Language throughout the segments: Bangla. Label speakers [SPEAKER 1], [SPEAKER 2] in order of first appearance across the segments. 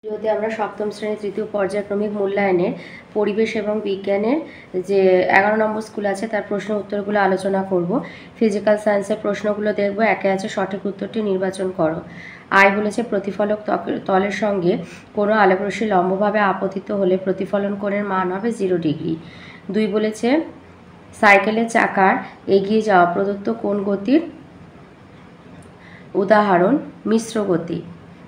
[SPEAKER 1] ভিডিওতে আমরা সপ্তম শ্রেণীর তৃতীয় পর্যায়ক্রমিক মূল্যায়নের পরিবেশ এবং বিজ্ঞানের যে 11 নম্বর স্কুল আছে তার প্রশ্ন উত্তরগুলো আলোচনা করব। ফিজিক্যাল সায়েন্সের প্রশ্নগুলো দেখব। একে আছে সঠিক উত্তরটি নির্বাচন করো। আই বলেছে প্রতিফলক তলের সঙ্গে কোনো আলোকরশ্মি লম্বভাবে আপতিত হলে প্রতিফলন কোণের মান হবে 0 ডিগ্রি। 2 বলেছে সাইকেলের চাকার এগিয়ে যাওয়া প্রদত্ত কোন গতির উদাহরণ মিশ্র গতি।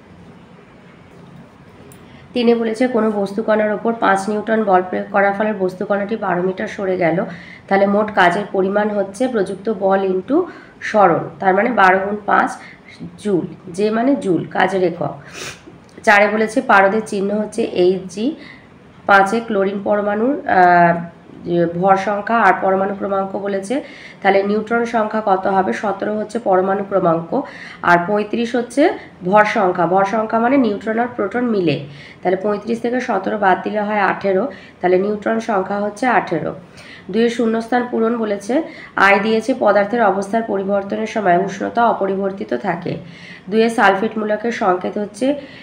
[SPEAKER 1] 3 বলেছে কোনো বস্তুকণার ওপর 5 নিউটন বল প্রয়োগ করার ফলে বস্তুকণাটি 12 মিটার সরে গেল, তাহলে মোট কাজের পরিমাণ হচ্ছে প্রযুক্ত বল ইন্টু সরণ, তার মানে 12 গুণ 5 জুল, যে মানে জুল, কাজের একক। 4 বলেছে পারদের চিহ্ন হচ্ছে Hg। 5 ক্লোরিন পরমাণুর ভর সংখ্যা আর পরমাণু ক্রমাঙ্ক বলেছে, তাহলে নিউট্রন সংখ্যা কত হবে? 17 হচ্ছে পরমাণু ক্রমাঙ্ক আর 35 হচ্ছে ভর সংখ্যা। ভর সংখ্যা মানে নিউট্রন আর প্রোটন মিলে, তাহলে 35 থেকে 17 বাদ দিলে হয় 18, তাহলে নিউট্রন সংখ্যা হচ্ছে 18। 2 শূন্যস্থান পূরণ বলেছে, আই দিয়েছে পদার্থের অবস্থার পরিবর্তনের সময় উষ্ণতা অপরিবর্তিত থাকে। 2 সালফেট মূলকের সংকেত হচ্ছে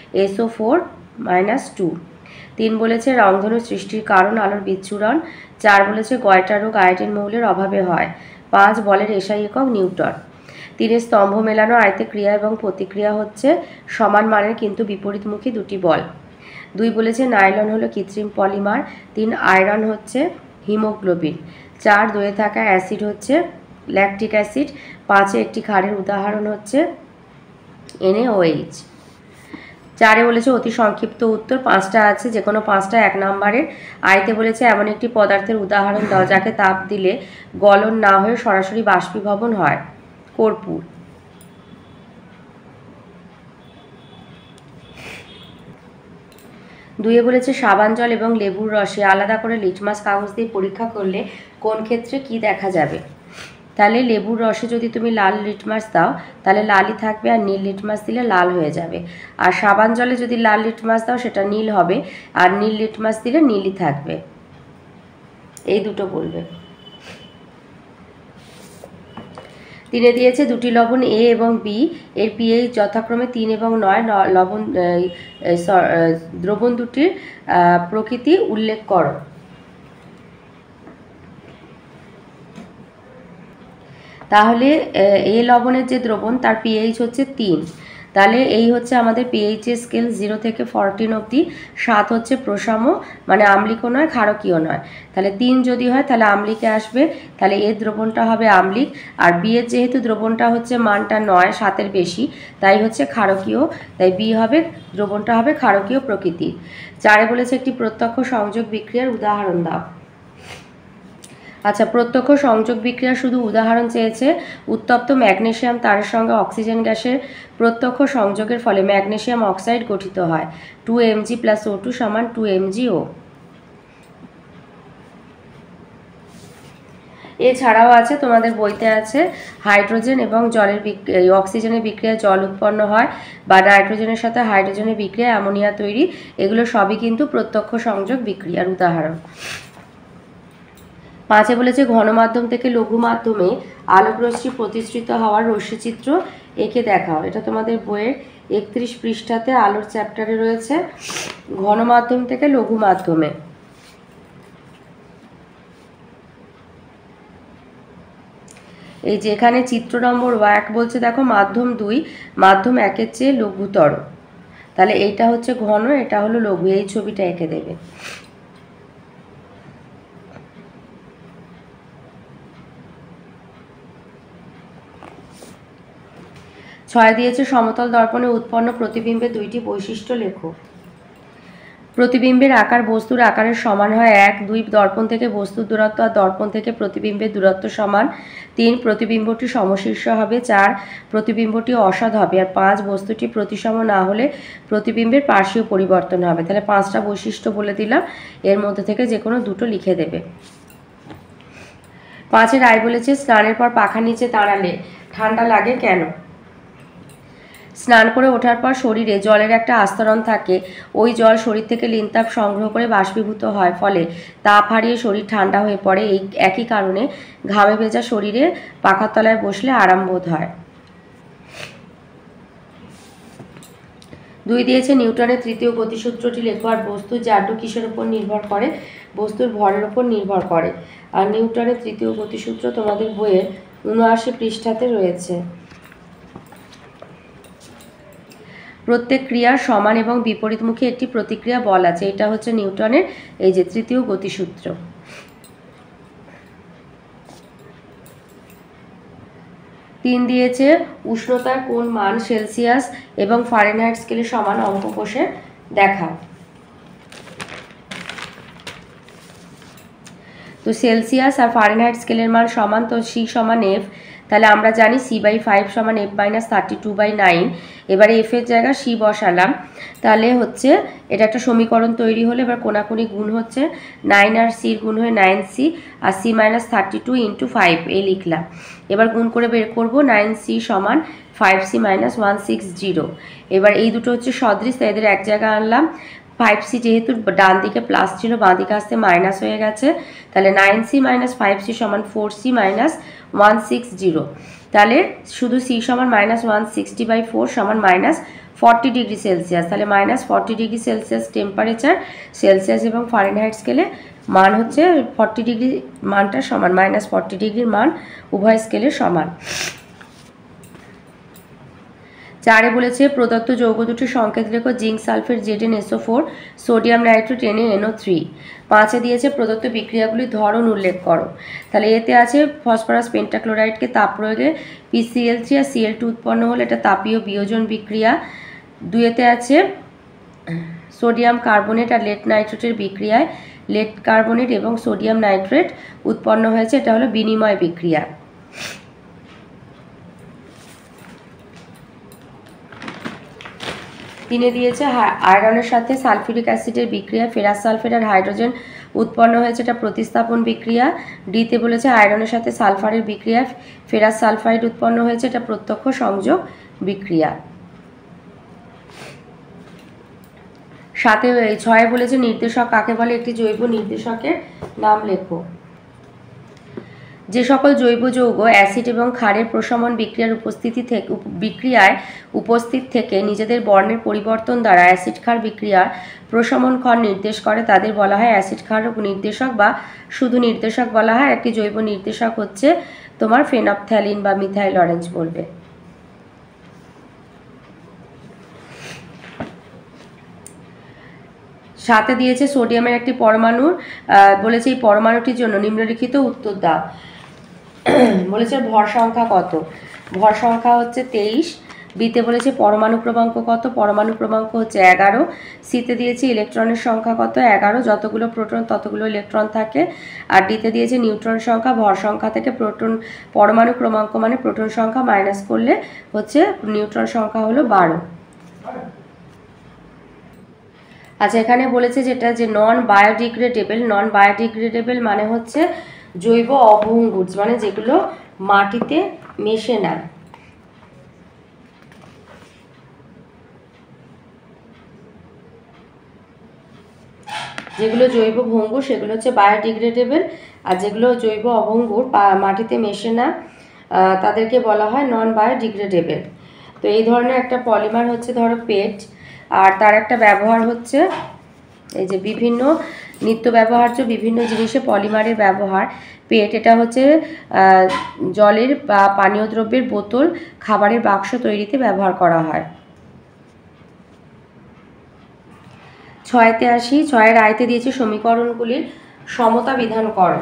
[SPEAKER 1] SO4-2। 3 বলেছে রংধনু সৃষ্টির কারণ আলোর বিচ্ছুরণ। 4 বলেছে গয়টা রোগ আয়োডিন মৌলের অভাবে হয়। 5 বলের এসআই একক নিউটন। 3 স্তম্ভ মেলানো আয়তে ক্রিয়া এবং প্রতিক্রিয়া হচ্ছে সমান মানের কিন্তু বিপরীতমুখী দুটি বল। 2 বলেছে নাইলন হলো কৃত্রিম পলিমার। 3 আয়রন হচ্ছে হিমোগ্লোবিন। 4 দইয়ে থাকা অ্যাসিড হচ্ছে ল্যাকটিক অ্যাসিড। 5 একটি ক্ষারের উদাহরণ হচ্ছে NaOH। 4 বলেছে অতি সংক্ষিপ্ত উত্তর 5টা আছে, যে কোনো 5টা 1 নম্বরের। আইতে বলেছে এমন একটি পদার্থের উদাহরণ দাও যাকে তাপ দিলে গলন না হয়ে সরাসরি বাষ্পীভবন হয়। কর্পূর। 2 বলেছে সাবান জল এবং লেবুর রসে আলাদা করে লিটমাস কাগজ দিয়ে পরীক্ষা করলে কোন ক্ষেত্রে কি দেখা যাবে? তাহলে লেবুর রসে যদি তুমি লাল লিটমাস দাও তাহলে লালই থাকবে, আর নীল লিটমাস দিলে লাল হয়ে যাবে। আর সাবান জলে যদি লাল লিটমাস দাও সেটা নীল হবে, আর নীল লিটমাস দিলে নীলই থাকবে। এই দুটো বলবে। 3 দিয়েছে দুটি লবণ A এবং B এর pH যথাক্রমে 3 এবং 9। লবণ দ্রবণ দুটির প্রকৃতি উল্লেখ করো। তাহলে A লবণের যে দ্রবণ তার pH হচ্ছে 3, তাহলে এই হচ্ছে আমাদের pH এর স্কেল 0 থেকে 14 অবধি। 7 হচ্ছে প্রশম, মানে আম্লিকও নয় ক্ষারকীয় নয়, তাহলে 3 যদি হয় তাহলে আম্লিকে আসবে, তাহলে এর দ্রবণটা হবে আম্লিক। আর B এর যেহেতু দ্রবণটা হচ্ছে মানটা 9, 7-এর বেশি, তাই হচ্ছে ক্ষারকীয়, তাই B হবে, দ্রবণটা হবে ক্ষারকীয় প্রকৃতির। 4 বলেছে একটি প্রত্যক্ষ সংযোগ বিক্রিয়ার উদাহরণ দাও। আচ্ছা, প্রত্যক্ষ সংযোগ বিক্রিয়া শুধু উদাহরণ চেয়েছে। উত্তপ্ত ম্যাগনেসিয়াম তারের সঙ্গে অক্সিজেন গ্যাসের প্রত্যক্ষ সংযোগের ফলে ম্যাগনেসিয়াম অক্সাইড গঠিত হয়। 2Mg + O2 = 2MgO। এছাড়াও আছে তোমাদের বইতে আছে হাইড্রোজেন এবং জলের অক্সিজেনের বিক্রিয়ায় জল উৎপন্ন হয়, বা নাইট্রোজেনের সাথে হাইড্রোজেনের বিক্রিয়ায় অ্যামোনিয়া তৈরি, এগুলো সবই কিন্তু প্রত্যক্ষ সংযোগ বিক্রিয়ার উদাহরণ। 5 বলেছে ঘন মাধ্যম থেকে লঘু মাধ্যমে আলোকরশ্মি প্রতিসৃত হওয়ার রশ্মিচিত্র এঁকে দেখাও। এটা তোমাদের বইয়ের 31 পৃষ্ঠাতে আলোর চ্যাপ্টারে রয়েছে, ঘন মাধ্যম থেকে লঘু মাধ্যমে। এই যে এখানে চিত্র নম্বর 1 বলছে, দেখো মাধ্যম 2 মাধ্যম 1-এর চেয়ে লঘুতর, তাহলে এইটা হচ্ছে ঘন, এটা হলো লঘু, এই ছবিটা এঁকে দেবে। দিয়েছে সমতল দর্পণে উৎপন্ন প্রতিবিম্বের 2টি বৈশিষ্ট্য লেখো। প্রতিবিম্বের আকার বস্তুর আকারের সমান হয়। 1, 2 দর্পণ থেকে বস্তুর দূরত্ব আর দর্পণ থেকে প্রতিবিম্বের দূরত্ব সমান। 3 প্রতিবিম্বটি সমশীর্ষ হবে। 4 প্রতিবিম্বটি অসৎ হবে। আর 5 বস্তুটি প্রতিসম না হলে প্রতিবিম্বের পার্শ্বীয় পরিবর্তন হবে। তাহলে 5টা বৈশিষ্ট্য বলে দিলাম, এর মধ্যে থেকে যে কোনো দুটো লিখে দেবে। 5 আই বলেছে স্নানের পর পাখার নিচে দাঁড়ালে ঠান্ডা লাগে কেন? স্নান করে ওঠার পর শরীরে জলের একটা আস্তরণ থাকে, ওই জল শরীর থেকে লিনতাপ সংগ্রহ করে বাষ্পীভূত হয়, ফলে তাপ হারিয়ে শরীর ঠান্ডা হয়ে পড়ে। এই একই কারণে ঘামে ভেজা শরীরে পাখার তলায় বসলে আরাম বোধ হয়। 2 দিয়েছে নিউটনের তৃতীয় গতিসূত্রটি লেখো। আর বস্তুর জাড্য কিসের উপর নির্ভর করে? বস্তুর ভরের উপর নির্ভর করে। আর নিউটনের তৃতীয় গতিসূত্র তোমাদের বইয়ের 79 পৃষ্ঠাতে রয়েছে। প্রত্যেক ক্রিয়ার সমান এবং বিপরীতমুখী একটি প্রতিক্রিয়া বল আছে। এটা হচ্ছে নিউটনের এই যে তৃতীয় গতিসূত্র। 3 দিয়েছে উষ্ণতার কোন মান সেলসিয়াস এবং ফারেনহাইট স্কেলে সমান, অঙ্ক কষে দেখাও। তো সেলসিয়াস আর ফারেনহাইট স্কেলের মান সমান, তো সি সমান এফ, তাহলে আমরা জানি c/5 সমান f-32/9। এবারে এফ এর জায়গায় সি বসালাম, তাহলে হচ্ছে এটা একটা সমীকরণ তৈরি হলো। এবার কোনাকুনি গুণ হচ্ছে 9 আর সির গুণ হয়ে 9c আর c-32 × 5 এই লিখলাম। এবার গুণ করে বের করব 9c সমান 5c-160। এবার এই দুটো হচ্ছে সদৃশ, তাই এদের এক জায়গায় আনলাম। 5c যেহেতু ডান দিকে প্লাস ছিল, বাঁ দিকে আসতে মাইনাস হয়ে গেছে, তাহলে 9c - 5c সমান 4c-160। তাহলে শুধু c সমান -160/4 সমান -40 ডিগ্রি সেলসিয়াস। তাহলে -40 ডিগ্রি সেলসিয়াস টেম্পারেচার সেলসিয়াস এবং ফারেনহাইট স্কেলে মান হচ্ছে 40 ডিগ্রি মানটা সমান, -40 ডিগ্রির মান উভয় স্কেলে সমান। 4 বলেছে প্রদত্ত যৌগ দুটির সংকেত লেখো। Zinc sulphate ZnSO4, sodium nitrate NaNO3। 5 দিয়েছে প্রদত্ত বিক্রিয়াগুলির ধরন উল্লেখ করো। তাহলে এতে আছে ফসফরাস পেন্টাক্লোরাইডকে তাপ প্রয়োগে PCl3 আর Cl2 উৎপন্ন হলে এটা তাপীয় বিয়োজন বিক্রিয়া। 2 আছে সোডিয়াম কার্বনেট আর লেড নাইট্রেটের বিক্রিয়ায় লেড কার্বনেট এবং সোডিয়াম নাইট্রেট উৎপন্ন হয়েছে, এটা হলো বিনিময় বিক্রিয়া। 3 দিয়েছে আয়রনের সাথে সালফিউরিক অ্যাসিডের বিক্রিয়া ফেরাস সালফেট আর হাইড্রোজেন উৎপন্ন হয়েছে, এটা প্রতিস্থাপন বিক্রিয়া। ডিতে বলেছে আয়রনের সাথে সালফারের বিক্রিয়া ফেরাস সালফাইড উৎপন্ন হয়েছে, এটা প্রত্যক্ষ সংযোগ বিক্রিয়া। 6 বলেছে নির্দেশক কাকে বলে? একটি জৈব নির্দেশকের নাম লেখো। যে সকল জৈব যৌগ অ্যাসিড এবং ক্ষারের প্রশমন বিক্রিয়ায় উপস্থিত থেকে নিজেদের বর্ণের পরিবর্তন দ্বারা অ্যাসিড ক্ষার বিক্রিয়ার প্রশমন ক্ষয় নির্দেশ করে তাদের বলা হয় অ্যাসিড ক্ষার নির্দেশক বা শুধু নির্দেশক বলা হয়। একটি জৈব নির্দেশক হচ্ছে তোমার ফেনপথ্যালিন বা মিথাইল অরেঞ্জ বলবে। সাথে দিয়েছে সোডিয়ামের একটি পরমাণুর বলেছে এই পরমাণুটির জন্য নিম্নলিখিত উত্তর দাও। বলেছে ভর সংখ্যা কত? ভর সংখ্যা হচ্ছে 23। বিতে বলেছে পরমাণু ক্রমাঙ্ক কত? পরমাণু ক্রমাঙ্ক হচ্ছে 11। সিতে দিয়েছে ইলেকট্রনের সংখ্যা কত? 11। যতগুলো প্রোটন ততগুলো ইলেকট্রন থাকে। আর ডিতে দিয়েছে নিউট্রন সংখ্যা। ভর সংখ্যা থেকে পরমাণু ক্রমাঙ্ক মানে প্রোটন সংখ্যা মাইনাস করলে হচ্ছে নিউট্রন সংখ্যা হলো 12। আচ্ছা, এখানে বলেছে যেটা যে নন বায়োডিগ্রেডেবল মানে হচ্ছে জৈব অভঙ্গুর, মানে যেগুলো মাটিতে মেশে না। যেগুলো জৈব ভঙ্গুর সেগুলো হচ্ছে বায়োডিগ্রেডেবল, আর যেগুলো জৈব অভঙ্গুর মাটিতে মেশে না তাদেরকে বলা হয় নন বায়োডিগ্রেডেবল। তো এই ধরনের একটা পলিমার হচ্ছে ধরো পেট, আর তার একটা ব্যবহার হচ্ছে এই যে বিভিন্ন নিত্য ব্যবহার্য বিভিন্ন জিনিসে পলিমারের ব্যবহার। পেট এটা হচ্ছে জলের বা পানীয় দ্রব্যের বোতল, খাবারের বাক্স তৈরিতে ব্যবহার করা হয়। 6তে আসি। 6-এর আয়তে দিয়েছে সমীকরণগুলির সমতা বিধান করো।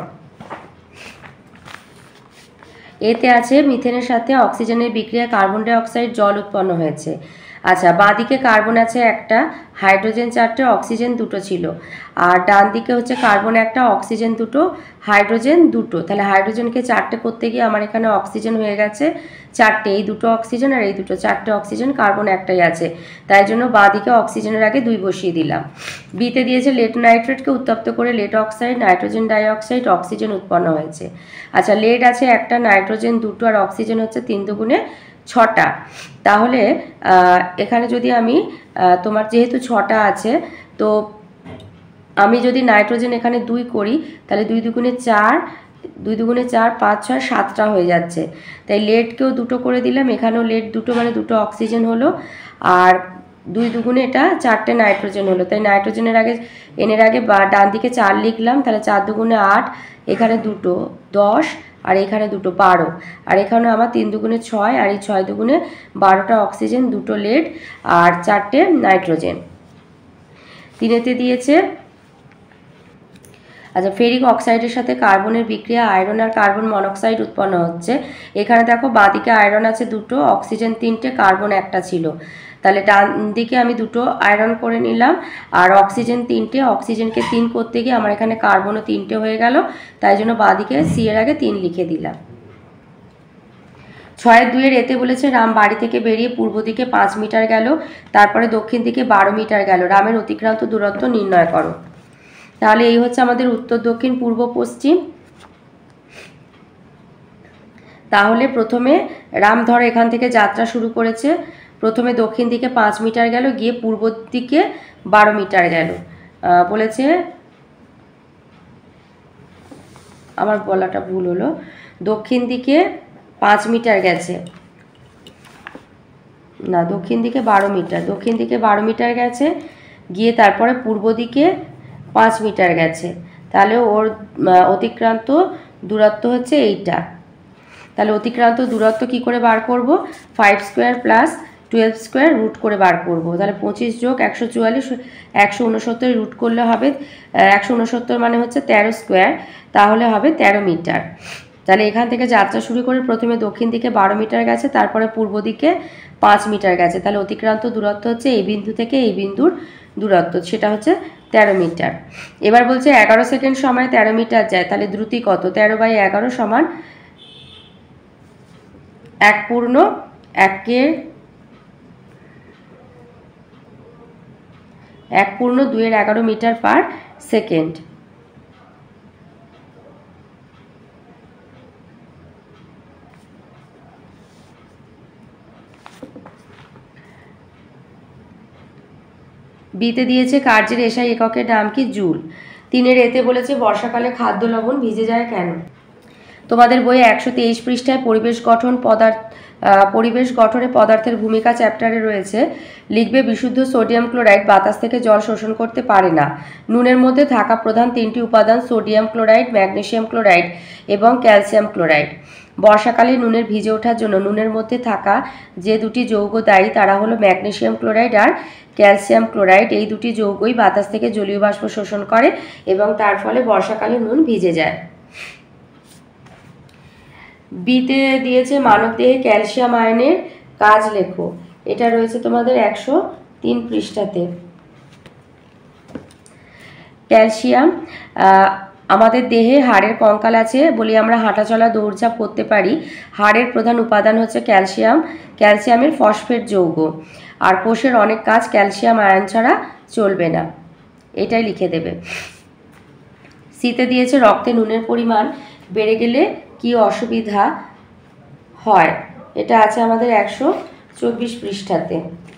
[SPEAKER 1] এতে আছে মিথেনের সাথে অক্সিজেনের বিক্রিয়ায় কার্বন ডাই অক্সাইড জল উৎপন্ন হয়েছে। আচ্ছা, বাঁদিকে কার্বন আছে একটা, হাইড্রোজেন 4টে, অক্সিজেন 2টো ছিল। আর ডান দিকে হচ্ছে কার্বন একটা, অক্সিজেন 2টো, হাইড্রোজেন 2টো। তাহলে হাইড্রোজেনকে 4টে করতে গিয়ে আমার এখানে অক্সিজেন হয়ে গেছে 4টে। এই 2টো অক্সিজেন আর এই 2টো, 4টে অক্সিজেন, কার্বন একটাই আছে, তাই জন্য বাঁদিকে অক্সিজেনের আগে 2 বসিয়ে দিলাম। বিতে দিয়েছে লেড নাইট্রেটকে উত্তপ্ত করে lead oxide, nitrogen dioxide, oxygen উৎপন্ন হয়েছে। আচ্ছা, লেড আছে একটা, নাইট্রোজেন 2টো আর অক্সিজেন হচ্ছে 3 দুগুণে 6টা। তাহলে এখানে যদি আমি তোমার যেহেতু 6টা আছে, তো আমি যদি নাইট্রোজেন এখানে 2 করি তাহলে 2 দুগুণে 4, 2 দুগুণে 4, 5, 6, 7টা হয়ে যাচ্ছে। তাই লেডকেও 2টো করে দিলাম, এখানেও লেড 2টো মানে 2টো অক্সিজেন হলো। আর 2 দুগুণে এটা 4টে নাইট্রোজেন হলো, তাই নাইট্রোজেনের আগে এনের আগে ডান দিকে 4 লিখলাম, তাহলে 4 দুগুণে 8, এখানে 2 10, আর এখানে 2 12, আর এখানে আমার 3 দুগুণে 6, আর এই 6 দুগুণে 12টা অক্সিজেন, 2টো লেড আর 4টে নাইট্রোজেন। 3-তে দিয়েছে আচ্ছা ফেরিক অক্সাইডের সাথে কার্বনের বিক্রিয়া আয়রন আর কার্বন মনোক্সাইড উৎপন্ন হচ্ছে। এখানে দেখো বাঁদিকে আয়রন আছে 2টো, অক্সিজেন 3টে, কার্বন 1টা ছিল, তাহলে ডান দিকে আমি 2টো আয়রন করে নিলাম, আর অক্সিজেন 3টে, অক্সিজেনকে 3 করতে গিয়ে আমার এখানে কার্বনও 3টে হয়ে গেল, তাই জন্য বাঁদিকে সি এর আগে 3 লিখে দিলাম। 6-2 এতে বলেছে রাম বাড়ি থেকে বেরিয়ে পূর্ব দিকে 5 মিটার গেল, তারপরে দক্ষিণ দিকে 12 মিটার গেল, রামের অতিক্রান্ত দূরত্ব নির্ণয় করো। তাহলে এই হচ্ছে আমাদের উত্তর, দক্ষিণ, পূর্ব, পশ্চিম। তাহলে প্রথমে রাম ধর এখান থেকে যাত্রা শুরু করেছে, প্রথমে দক্ষিণ দিকে 5 মিটার গেল, গিয়ে পূর্ব দিকে 12 মিটার গেল, বলেছে আমার বলাটা ভুল হলো, দক্ষিণ দিকে 5 মিটার গেছে না, দক্ষিণ দিকে 12 মিটার, দক্ষিণ দিকে 12 মিটার গেছে, গিয়ে তারপরে পূর্ব দিকে 5 মিটার গেছে, তাহলে ওর অতিক্রান্ত দূরত্ব হচ্ছে এইটা। তাহলে অতিক্রান্ত দূরত্ব কি করে বার করব? 5 স্কোয়ার প্লাস 12 স্কোয়ার রুট করে বার করব। তাহলে 25 যোগ 144, 169 রুট করলে হবে 169 মানে হচ্ছে 13 স্কোয়ার, তাহলে হবে 13 মিটার। তাহলে এখান থেকে যাত্রা শুরু করে প্রথমে দক্ষিণ দিকে 12 মিটার গেছে, তারপরে পূর্ব দিকে 5 মিটার গেছে, তাহলে অতিক্রান্ত দূরত্ব হচ্ছে এই বিন্দু থেকে এই বিন্দুর দূরত্ব, সেটা হচ্ছে 13 মিটার। এবার বলছে 11 সেকেন্ড সময় 13 মিটার যায়, তাহলে দ্রুতি কত? 13/11 সমান 1/2 মিটার পার সেকেন্ড। বিতে দিয়েছে কার্যের এসআই এককের নাম কি? জুল। 3-এর এতে বলেছে বর্ষাকালে খাদ্য লবণ ভিজে যায় কেন? তোমাদের বইয়ে 123 পৃষ্ঠায় পরিবেশ গঠনে পদার্থের ভূমিকা চ্যাপ্টারে রয়েছে, লিখবে বিশুদ্ধ সোডিয়াম ক্লোরাইড বাতাস থেকে জল শোষণ করতে পারে না। নুনের মধ্যে থাকা প্রধান 3টি উপাদান সোডিয়াম ক্লোরাইড, ম্যাগনেসিয়াম ক্লোরাইড এবং ক্যালসিয়াম ক্লোরাইড। বর্ষাকালে নুনের ভিজে ওঠার জন্য নুনের মধ্যে থাকা যে দুটি যৌগ দায়ী তারা হলো ম্যাগনেসিয়াম ক্লোরাইড আর ক্যালসিয়াম ক্লোরাইড। এই দুটি যৌগই বাতাস থেকে জলীয় বাষ্প শোষণ করে এবং তার ফলে বর্ষাকালে নুন ভিজে যায়। বিতে দিয়েছে মানবদেহে ক্যালসিয়াম আয়নের কাজ লেখো, এটা রয়েছে তোমাদের 103 পৃষ্ঠাতে। ক্যালসিয়াম আমাদের দেহে হাড়ের কঙ্কাল আছে বলি আমরা হাঁটাচলা দৌড়ঝাঁপ করতে পারি। হাড়ের প্রধান উপাদান হচ্ছে ক্যালসিয়াম, ক্যালসিয়ামের ফসফেট যৌগ, আর কোষের অনেক কাজ ক্যালসিয়াম আয়ন ছাড়া চলবে না, এটাই লিখে দেবে। সিতে দিয়েছে রক্তে নুনের পরিমাণ বেড়ে গেলে কি অসুবিধা হয়, এটা আছে আমাদের 124 পৃষ্ঠাতে।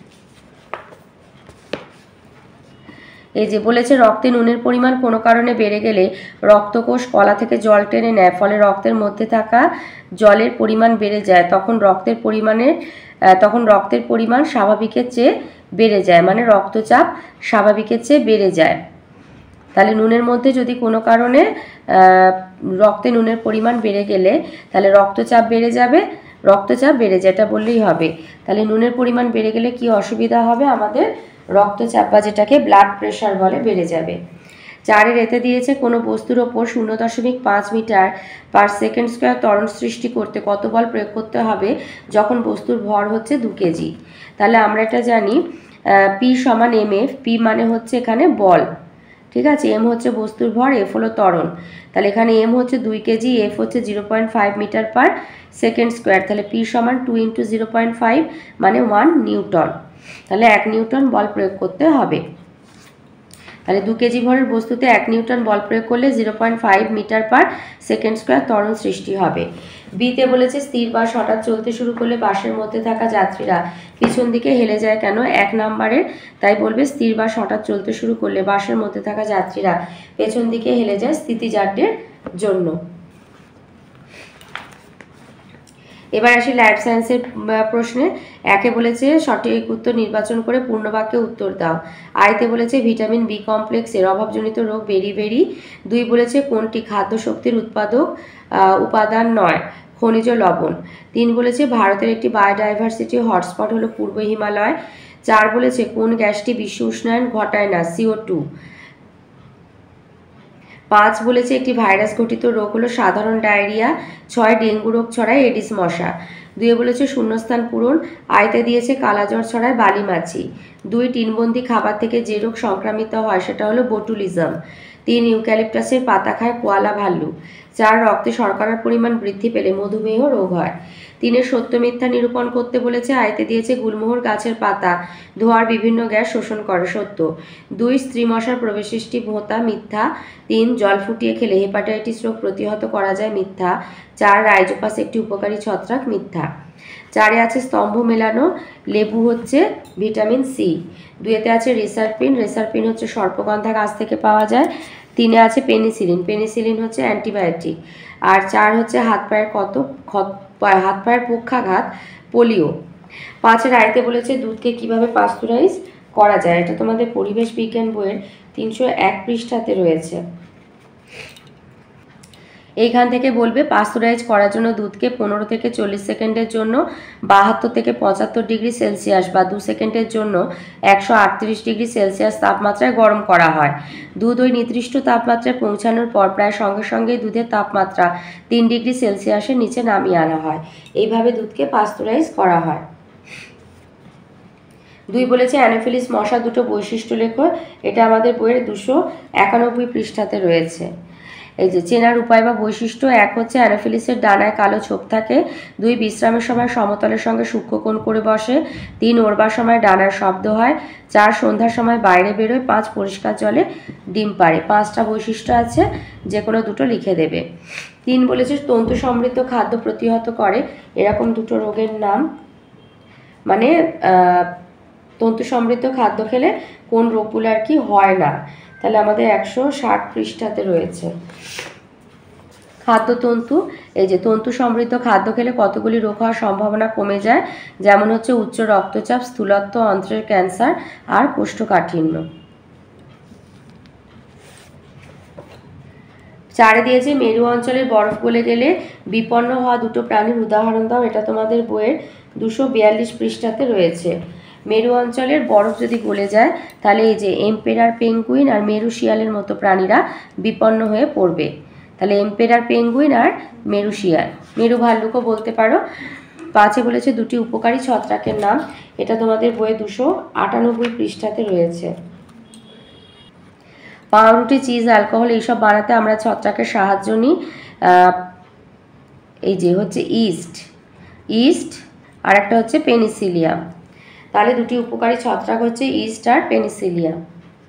[SPEAKER 1] এই যে বলেছে রক্তে নুনের পরিমাণ কোনো কারণে বেড়ে গেলে রক্তকোষ কলা থেকে জল টেনে নেয়, ফলে রক্তের মধ্যে থাকা জলের পরিমাণ বেড়ে যায়, তখন রক্তের পরিমাণ স্বাভাবিকের চেয়ে বেড়ে যায়, মানে রক্তচাপ স্বাভাবিকের চেয়ে বেড়ে যায়। তাহলে নুনের মধ্যে যদি কোনো কারণে রক্তে নুনের পরিমাণ বেড়ে গেলে তাহলে রক্তচাপ বেড়ে যায়, এটা বললেই হবে। তাহলে নুনের পরিমাণ বেড়ে গেলে কি অসুবিধা হবে? আমাদের রক্তচাপ বা যেটাকে ব্লাড প্রেশার বলে বেড়ে যাবে। 4-এর এতে দিয়েছে কোনো বস্তুর ওপর 0.5 মিটার পার সেকেন্ড স্কোয়ার ত্বরণ সৃষ্টি করতে কত বল প্রয়োগ করতে হবে যখন বস্তুর ভর হচ্ছে 2 কেজি। তাহলে আমরা এটা জানি পি সমান mf, পি মানে হচ্ছে এখানে বল, ঠিক আছে, এম হচ্ছে বস্তুর ভর, এফ হলো ত্বরণ। তাহলে এখানে এম হচ্ছে 2 কেজি, এফ হচ্ছে 0.5 মিটার পার সেকেন্ড স্কোয়ার, তাহলে পি সমান 2 × 0.5 মানে 1 নিউটন। তাহলে 1 নিউটন বল প্রয়োগ করতে হবে। তাহলে 2 কেজি ভরের বস্তুতে 1 নিউটন বল প্রয়োগ করলে 0.5 মিটার পার সেকেন্ড স্কোয়ার ত্বরণ সৃষ্টি হবে। বিতে বলেছে স্থির বাস হঠাৎ চলতে শুরু করলে বাসের মধ্যে থাকা যাত্রীরা পিছন দিকে হেলে যায় কেন? 1 নম্বরের, তাই বলবে স্থির বাস হঠাৎ চলতে শুরু করলে বাসের মধ্যে থাকা যাত্রীরা পেছন দিকে হেলে যায় স্থিতিজাড্যের জন্য। এবার আসি লাইফ সায়েন্সের প্রশ্নে। একে বলেছে সঠিক উত্তর নির্বাচন করে পূর্ণবাক্যে উত্তর দাও। আইতে বলেছে ভিটামিন বি কমপ্লেক্সের অভাবজনিত রোগ বেরি। 2 বলেছে কোনটি খাদ্য শক্তির উপাদান নয়, খনিজ লবণ। 3 বলেছে ভারতের একটি বায়োডাইভার্সিটি হটস্পট হলো পূর্ব হিমালয়। 4 বলেছে কোন গ্যাসটি বিশ্ব উষ্ণায়ন ঘটায় না, CO2। 5 বলেছে একটি ভাইরাস ঘটিত রোগ হলো সাধারণ ডায়রিয়া। 6 ডেঙ্গু রোগ ছড়ায় এডিস মশা। 2 বলেছে শূন্যস্থান পূরণ। আইতে দিয়েছে কালাজ্বর ছড়ায় বালি মাছি। 2 টিনবন্দি খাবার থেকে যে রোগ সংক্রামিত হয় সেটা হলো বোটুলিজম। 3 ইউক্যালিপটাসের পাতা খায় কোয়ালা ভাল্লুক। 4 রক্তে শর্করার পরিমাণ বৃদ্ধি পেলে মধুমেহ রোগ হয়। 3 সত্য মিথ্যা নিরূপণ করতে বলেছে। আইতে দিয়েছে গুলমোহর গাছের পাতা ধোঁয়ার বিভিন্ন গ্যাস শোষণ করে, সত্য। 2 স্ত্রী মশার প্রবেশিষ্টি ভোঁতা, মিথ্যা। 3 জল ফুটিয়ে খেলে হেপাটাইটিস রোগ প্রতিহত করা যায়, মিথ্যা। 4 রাইজোপাস একটি উপকারী ছত্রাক, মিথ্যা। 4 আছে স্তম্ভ মেলানো লেবু হচ্ছে ভিটামিন সি। 2 আছে রেসারপিন হচ্ছে সর্পগন্ধা গাছ থেকে পাওয়া যায়। 3 আছে পেনিসিলিন হচ্ছে অ্যান্টিবায়োটিক। আর 4 হচ্ছে হাত পায়ের পক্ষাঘাত, পোলিও। 5 আইতে বলেছে দুধকে কিভাবে পাস্তুরাইজ করা যায়, এটা তোমাদের পরিবেশ বিজ্ঞান বইয়ের 301 পৃষ্ঠাতে রয়েছে। এইখান থেকে বলবে পাস্তুরাইজ করার জন্য দুধকে 15 থেকে 40 সেকেন্ডের জন্য 72 থেকে 75 ডিগ্রি সেলসিয়াস বা 2 সেকেন্ডের জন্য 138 ডিগ্রি সেলসিয়াস তাপমাত্রায় গরম করা হয়। দুধ ওই নির্দিষ্ট তাপমাত্রায় পৌঁছানোর পর প্রায় সঙ্গে সঙ্গেই দুধের তাপমাত্রা 3 ডিগ্রি সেলসিয়াসের নিচে নামিয়ে আনা হয়। এইভাবে দুধকে পাস্তুরাইজ করা হয়। 2 বলেছে অ্যানোফিলিস মশা দুটো বৈশিষ্ট্য লেখো, এটা আমাদের বইয়ের 291 পৃষ্ঠাতে রয়েছে। এই যে চেনার উপায় বা বৈশিষ্ট্য। 1 হচ্ছে অ্যানোফিলিসের ডানায় কালো ছোপ থাকে। 2 বিশ্রামের সময় সমতলের সঙ্গে সূক্ষ্মকোণ করে বসে। 3 ওড়বার সময় ডানার শব্দ হয়। 4 সন্ধ্যার সময় বাইরে বেরোয়। 5 পরিষ্কার জলে ডিম পাড়ে। 5টা বৈশিষ্ট্য আছে, যে কোনো দুটো লিখে দেবে। 3 বলেছে তন্তু সমৃদ্ধ খাদ্য প্রতিহত করে এরকম দুটো রোগের নাম, মানে তন্তু সমৃদ্ধ খাদ্য খেলে কোন রোগগুলো আর কি হয় না। তাহলে আমাদের 160 পৃষ্ঠাতে রয়েছে খাদ্যতন্তু। এই যে তন্তু সমৃদ্ধ খাদ্য খেলে কতগুলি রোগ হওয়ার সম্ভাবনা কমে যায়, যেমন হচ্ছে উচ্চ রক্তচাপ, স্থূলত্ব, অন্ত্রের ক্যান্সার আর কোষ্ঠকাঠিন্য। 4 দিয়েছে মেরু অঞ্চলের বরফ গলে গেলে বিপন্ন হওয়া দুটো প্রাণীর উদাহরণ দাও, এটা তোমাদের বইয়ের 242 পৃষ্ঠাতে রয়েছে। মেরু অঞ্চলের বরফ যদি গলে যায় তাহলে এই যে এম্পেরার পেঙ্গুইন আর মেরু শিয়ালের মতো প্রাণীরা বিপন্ন হয়ে পড়বে। তাহলে এম্পেরার পেঙ্গুইন আর মেরু শিয়াল, মেরু ভাল্লুকও বলতে পারো। 5 বলেছে দুটি উপকারী ছত্রাকের নাম, এটা তোমাদের বইয়ে 298 পৃষ্ঠাতে রয়েছে। পাউরুটি, চিজ, অ্যালকোহল এইসব বানাতে আমরা ছত্রাকের সাহায্য নিই। এই যে হচ্ছে ইস্ট আর একটা হচ্ছে পেনিসিলিয়াম। তাহলে দুটি উপকারী ছত্রাক হচ্ছে ইস্ট আর পেনিসিলিয়াম।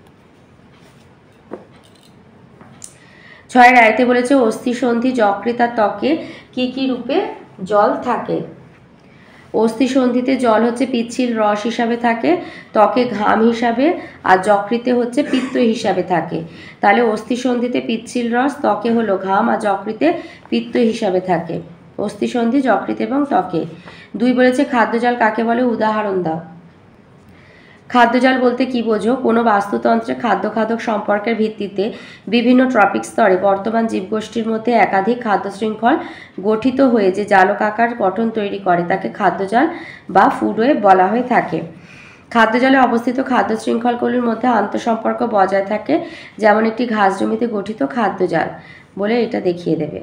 [SPEAKER 1] 6 আইতে বলেছে অস্থিসন্ধি যকৃতার ত্বকে কি কি রূপে জল থাকে। অস্থিসন্ধিতে জল হচ্ছে পিচ্ছিল রস হিসাবে থাকে, ত্বকে ঘাম হিসাবে, আর যকৃতে হচ্ছে পিত্ত হিসাবে থাকে। তাহলে অস্থিসন্ধিতে পিচ্ছিল রস, ত্বকে হলো ঘাম, আর যকৃতে পিত্ত হিসাবে থাকে। অস্থিসন্ধি যকৃত এবং ত্বকে। 2 বলেছে খাদ্যজাল কাকে বলে, উদাহরণ দাও। খাদ্যজাল বলতে কি বোঝো? কোনো বাস্তুতন্ত্রে খাদ্য খাদক সম্পর্কের ভিত্তিতে বিভিন্ন ট্রপিক স্তরে বর্তমান জীবগোষ্ঠীর মধ্যে একাধিক খাদ্য শৃঙ্খল গঠিত হয়ে যে জালকাকার গঠন তৈরি করে তাকে খাদ্যজাল বা ফুডওয়েব বলা হয়ে থাকে। খাদ্যজালে অবস্থিত খাদ্য শৃঙ্খলগুলির মধ্যে আন্তঃসম্পর্ক বজায় থাকে, যেমন একটি ঘাস জমিতে গঠিত খাদ্যজাল বলে এটা দেখিয়ে দেবে।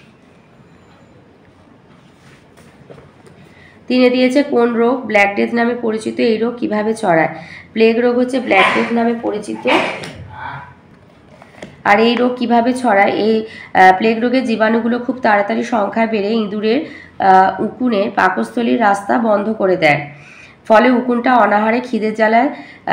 [SPEAKER 1] 3 দিয়েছে কোন রোগ ব্ল্যাক ডেথ নামে পরিচিত, এই রোগ কিভাবে ছড়ায়। প্লেগ রোগ হচ্ছে ব্ল্যাক ডেথ নামে পরিচিত। আর এই রোগ কিভাবে ছড়ায়, এই প্লেগ রোগের জীবাণুগুলো খুব তাড়াতাড়ি সংখ্যায় বেড়ে ইঁদুরের উকুনের পাকস্থলীর রাস্তা বন্ধ করে দেয়, ফলে উকুনটা অনাহারে খিদের জ্বালায়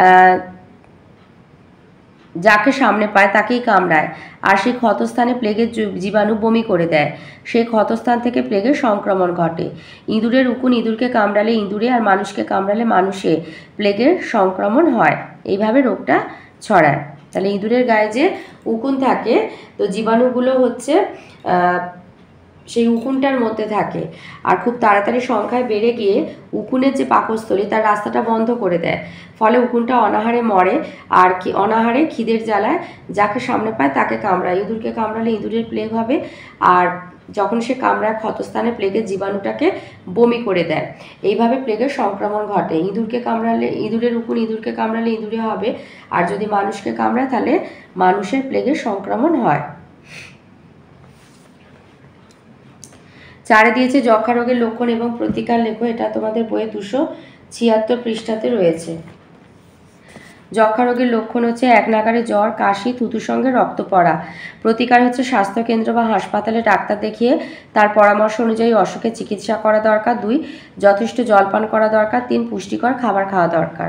[SPEAKER 1] যাকে সামনে পায় তাকেই কামড়ায়, আর সেই ক্ষতস্থানে প্লেগের জীবাণু বমি করে দেয়। সেই ক্ষতস্থান থেকে প্লেগের সংক্রমণ ঘটে। ইঁদুরের উকুন ইঁদুরকে কামড়ালে ইঁদুরে, আর মানুষকে কামড়ালে মানুষে প্লেগের সংক্রমণ হয়। এইভাবে রোগটা ছড়ায়। তাহলে ইঁদুরের গায়ে যে উকুন থাকে, তো জীবাণুগুলো হচ্ছে সেই উকুনটার মধ্যে থাকে আর খুব তাড়াতাড়ি সংখ্যায় বেড়ে গিয়ে উকুনের যে পাকস্থলী তার রাস্তাটা বন্ধ করে দেয়, ফলে উকুনটা অনাহারে মরে আর অনাহারে খিদের জ্বালায় যাকে সামনে পায় তাকে কামড়ায়। ইঁদুরকে কামড়ালে ইঁদুরের প্লেগ হবে, আর যখন সে কামড়ায় ক্ষতস্থানে প্লেগের জীবাণুটাকে বমি করে দেয়। এইভাবে প্লেগের সংক্রমণ ঘটে। ইঁদুরকে কামড়ালে ইঁদুরের উকুন ইঁদুরকে কামড়ালে ইঁদুরে হবে, আর যদি মানুষকে কামড়ায় তাহলে মানুষের প্লেগের সংক্রমণ হয়। 4 দিয়েছে যক্ষা রোগের লক্ষণ এবং প্রতিকার লেখো। এটা তোমাদের বইয়ে 276 পৃষ্ঠাতে রয়েছে। যক্ষা রোগের লক্ষণ হচ্ছে 1 নাগারে জ্বর, কাশি, থুতুর সঙ্গে রক্ত পড়া। প্রতিকার হচ্ছে স্বাস্থ্যকেন্দ্র বা হাসপাতালে ডাক্তার দেখিয়ে তার পরামর্শ অনুযায়ী অসুখের চিকিৎসা করা দরকার। 2 যথেষ্ট জলপান করা দরকার। 3 পুষ্টিকর খাবার খাওয়া দরকার।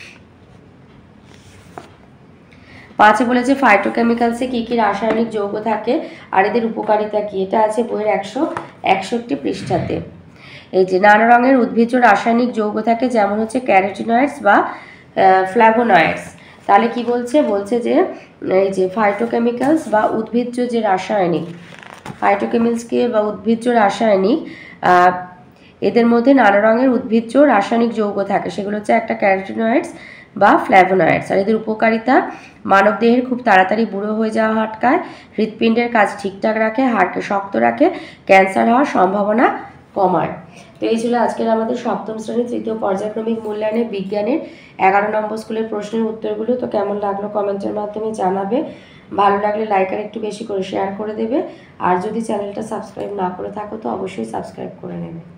[SPEAKER 1] 5 বলেছে ফাইটোকেমিক্যালসে কী কী রাসায়নিক যৌগ থাকে আর এদের উপকারিতা কী। এটা আছে বইয়ের 161 পৃষ্ঠাতে। এই যে নানা রঙের উদ্ভিজ্জ রাসায়নিক যৌগ থাকে, যেমন হচ্ছে ক্যারোটিনয়েডস বা ফ্ল্যাভোনয়েডস। তাহলে কি বলছে, বলছে যে এই যে ফাইটোকেমিক্যালস বা উদ্ভিজ্জ যে রাসায়নিক, ফাইটোকেমিক্যালসকে বা উদ্ভিজ্জ রাসায়নিক, এদের মধ্যে নানা রঙের উদ্ভিজ্জ রাসায়নিক যৌগ থাকে, সেগুলো হচ্ছে একটা ক্যারোটিনয়েডস বা ফ্ল্যাভোনয়েডস। আর এদের উপকারিতা মানবদেহের খুব তাড়াতাড়ি বুড়ো হয়ে যাওয়া আটকায়, হৃৎপিণ্ডের কাজ ঠিকঠাক রাখে, হাড়কে শক্ত রাখে, ক্যান্সার হওয়ার সম্ভাবনা কমায়। তো এই ছিল আজকের আমাদের সপ্তম শ্রেণীর তৃতীয় পর্যায়ক্রমিক মূল্যায়নের বিজ্ঞানের 11 নম্বর স্কুলের প্রশ্নের উত্তরগুলো। তো কেমন লাগলো কমেন্টের মাধ্যমে জানাবে। ভালো লাগলে লাইক আর একটু বেশি করে শেয়ার করে দেবে, আর যদি চ্যানেলটা সাবস্ক্রাইব না করে থাকো তো অবশ্যই সাবস্ক্রাইব করে নেবে।